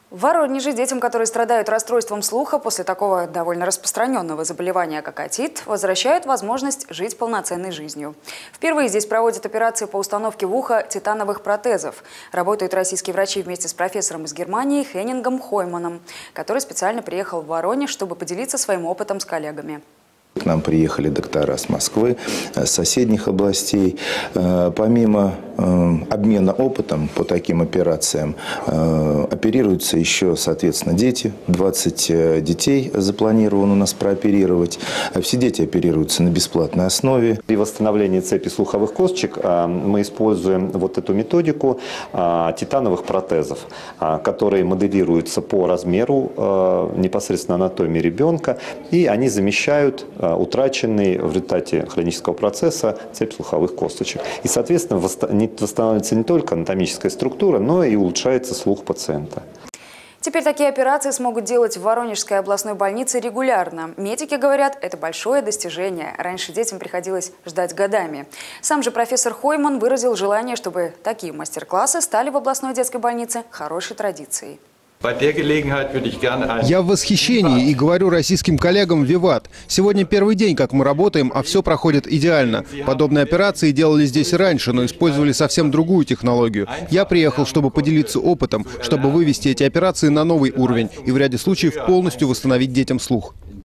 В Воронеже детям, которые страдают расстройством слуха после такого довольно распространенного заболевания, как отит, возвращают возможность жить полноценной жизнью. Впервые здесь проводят операции по установке в ухо титановых протезов. Работают российские врачи вместе с профессором из Германии Хеннингом Хойманом, который специально приехал в Воронеж, чтобы поделиться своим опытом с коллегами. К нам приехали доктора с Москвы, с соседних областей. Помимо обмена опытом по таким операциям, оперируются еще, соответственно, дети. 20 детей запланировано у нас прооперировать. Все дети оперируются на бесплатной основе. При восстановлении цепи слуховых косточек мы используем вот эту методику титановых протезов, которые моделируются по размеру непосредственно анатомии ребенка, и они замещают утраченный в результате хронического процесса цепь слуховых косточек. И, соответственно, восстанавливается не только анатомическая структура, но и улучшается слух пациента. Теперь такие операции смогут делать в Воронежской областной больнице регулярно. Медики говорят, это большое достижение. Раньше детям приходилось ждать годами. Сам же профессор Хойман выразил желание, чтобы такие мастер-классы стали в областной детской больнице хорошей традицией. Я в восхищении и говорю российским коллегам «Виват». Сегодня первый день, как мы работаем, а все проходит идеально. Подобные операции делали здесь и раньше, но использовали совсем другую технологию. Я приехал, чтобы поделиться опытом, чтобы вывести эти операции на новый уровень и в ряде случаев полностью восстановить детям слух.